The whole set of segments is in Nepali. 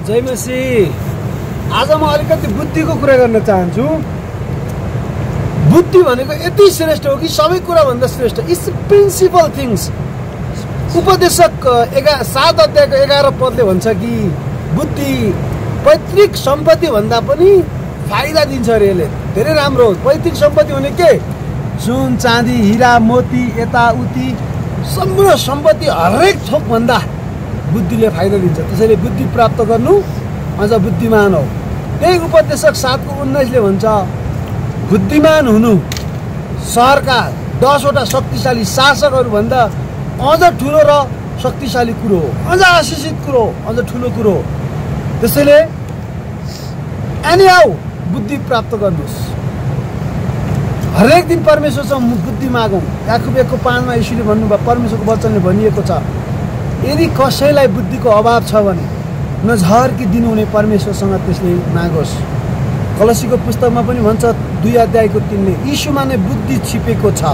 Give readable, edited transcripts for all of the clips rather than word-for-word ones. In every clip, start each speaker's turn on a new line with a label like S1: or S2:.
S1: जय मसी। आज म अलिकति बुद्धिको कुरा गर्न चाहन्छु। बुद्धि भनेको यति श्रेष्ठ हो कि सबै कुरा भन्दा श्रेष्ठ। It's principal things. उपदेशक 7 अध्यायको 11 पदले भन्छ कि बुद्धि पैतृक सम्पत्ति भन्दा पनि फाइदा दिन्छ अरे। यसले धेरै राम्रो हो। पैतृक सम्पत्ति भने के? सुन चाँदी हिरा मोती यताउति सम्पूर्ण सम्पत्ति हरेक थोक भन्दा बुद्धिले फाइदा दिन्छ। त्यसैले बुद्धि प्राप्त गर्नु अझ बुद्धिमान हो। त्यही उपदेशक 7:19 भन्छ बुद्धिमान हुनु सहरका 10वटा शक्तिशाली शासकहरू भन्दा अझ ठुलो र शक्तिशाली कुरो हो, अझ आशिषित कुरो हो, अझ ठुलो कुरो हो। त्यसैले एनीहाउ बुद्धि प्राप्त गर्नुहोस्। हरेक दिन परमेश्वरसँग बुद्धि मागौँ। याकुब 1:5 यीशुले भन्नुभयो, परमेश्वरको वचनले भनिएको छ, यदि कसैलाई बुद्धिको अभाव छ भने नझर कि दिनुहुने परमेश्वरसँग त्यसले मागोस्। कलसीको पुस्तकमा पनि भन्छ 2 अध्यायको 3ले यीशुमा नै बुद्धि छिपेको छ।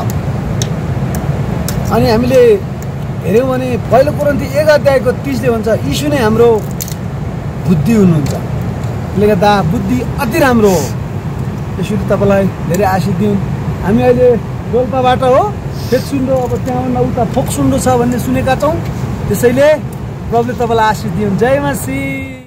S1: अनि हामीले हेऱ्यौँ भने पहिलो कोरिन्थी 1 अध्यायको 30ले भन्छ यीशु नै हाम्रो बुद्धि हुनुहुन्छ। त्यसले गर्दा बुद्धि अति राम्रो हो। यसरी तपाईँलाई धेरै आशिष दिउन्। हामी अहिले डोल्पाबाट हो फेक्सुन्डो, अब त्यहाँभन्दा उता फोक्सुन्डो छ भन्ने सुनेका छौँ। त्यसैले प्रभुले तपाईँलाई आशिष दिउन्। जय मसी।